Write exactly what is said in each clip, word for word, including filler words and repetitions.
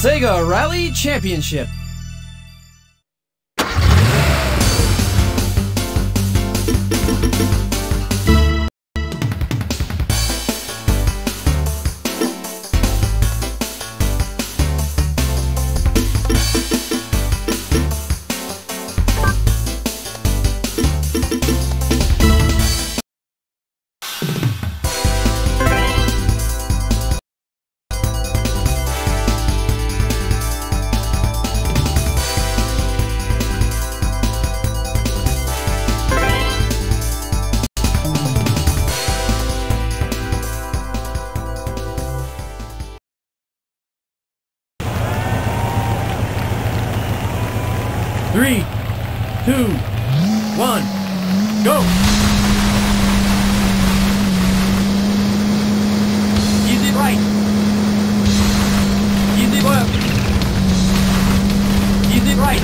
Sega Rally Championship. Three, two, one, go! Easy right. Easy left. Easy right.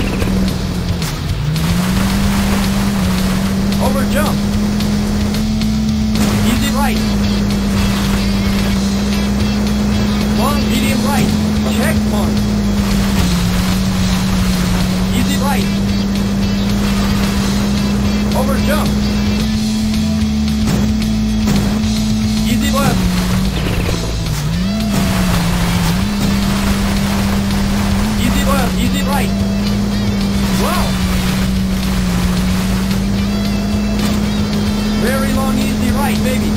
Over jump. Easy right. Long medium right. Checkpoint. Easy right. Over jump. Easy left. Easy left, easy right. Wow. Very long, easy right, baby.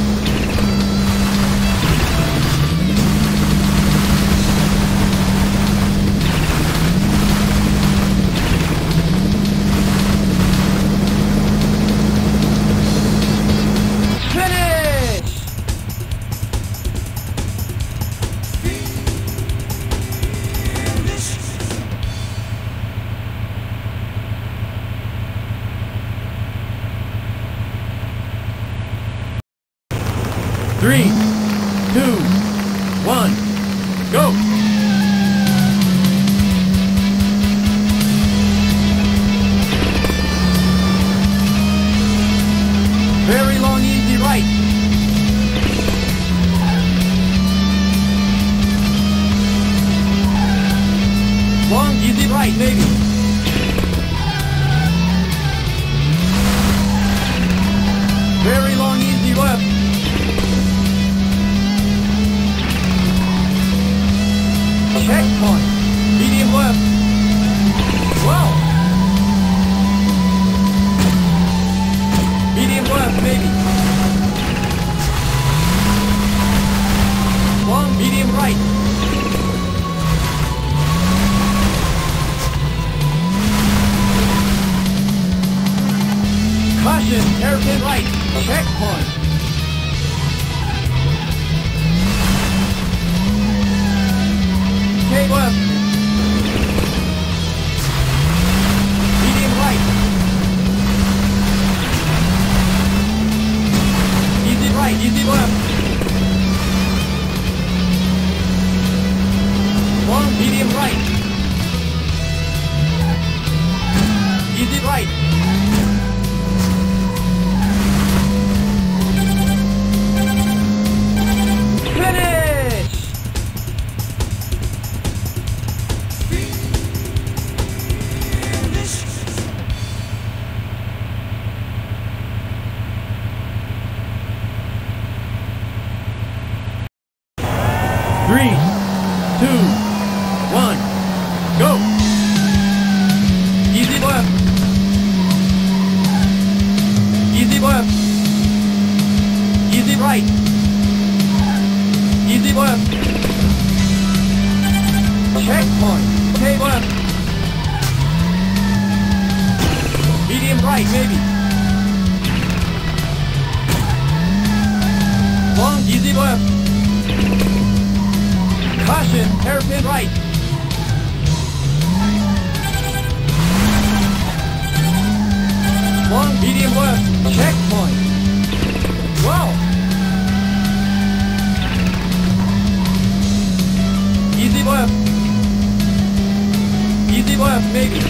Three, two, one, go! Very long, easy right. Long, easy right, baby. Very long, easy left. Checkpoint. Medium left. Wow. Medium left, baby. Long, medium right. Caution, hairpin right. Checkpoint. Take left. Medium right. Easy right, easy left. Long, medium right. Easy right. Finish! Three, two, one, go! Easy left. Easy left. Easy right. Easy left. Checkpoint. Okay, left. Medium right, maybe. Long, easy left. Caution, hairpin right. Long, medium left. Checkpoint. Wow. Easy left. Easy left, maybe.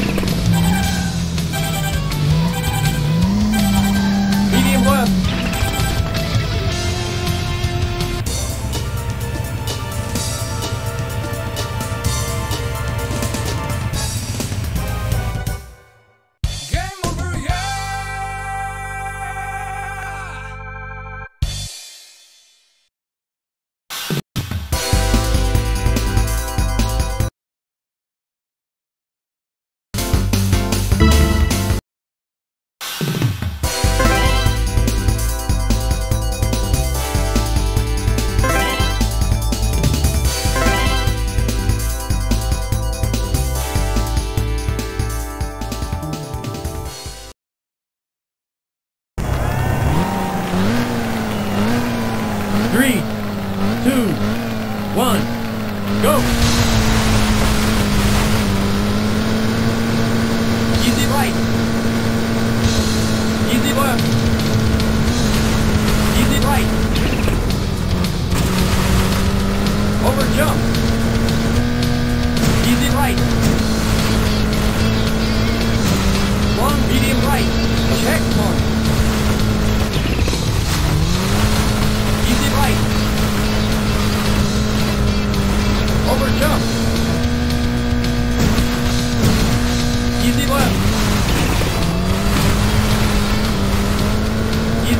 Medium left.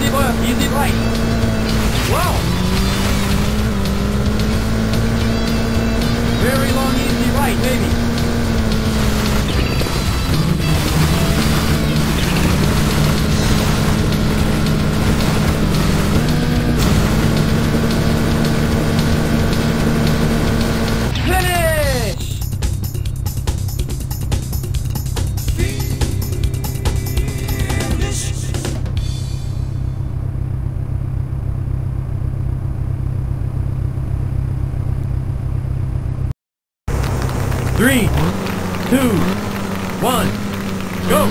Easy left, easy right. Wow. Very long, easy right, maybe. Three, two, one, go!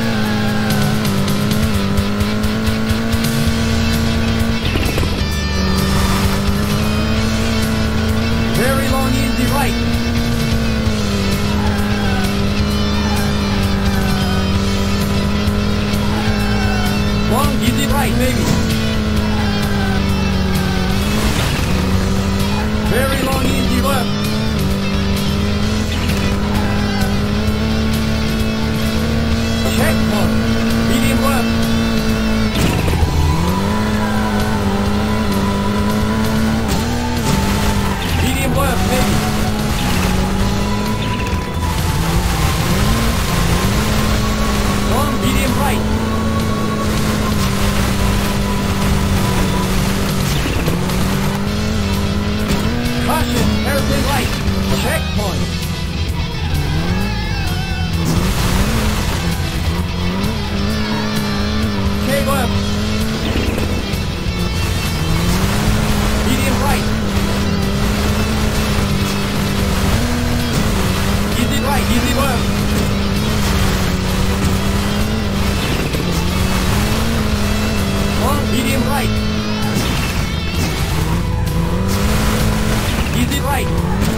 Very long, easy right. Long, easy right, maybe. Very long, easy left. Checkpoint. Medium left. Medium left, maybe. Long, medium right. Caution, hairpin right. Checkpoint. Left. Medium right. Easy right, easy left. Long, medium right. Easy right.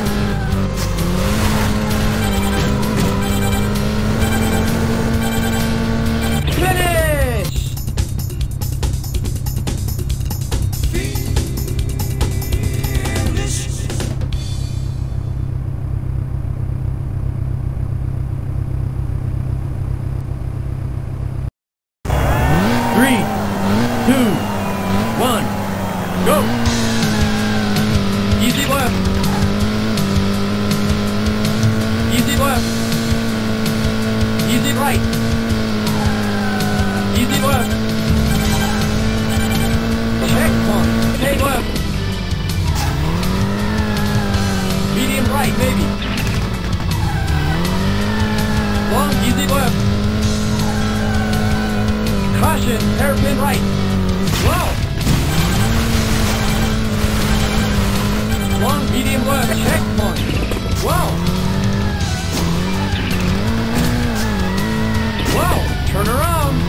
Finish! Three, two, one, go! Easy left. Easy left. Easy right. Easy left. Checkpoint. Take left. Medium right, maybe. Long, easy left. Caution, hairpin right. Wow! Long, medium left, checkpoint. Wow! Wow, turn around.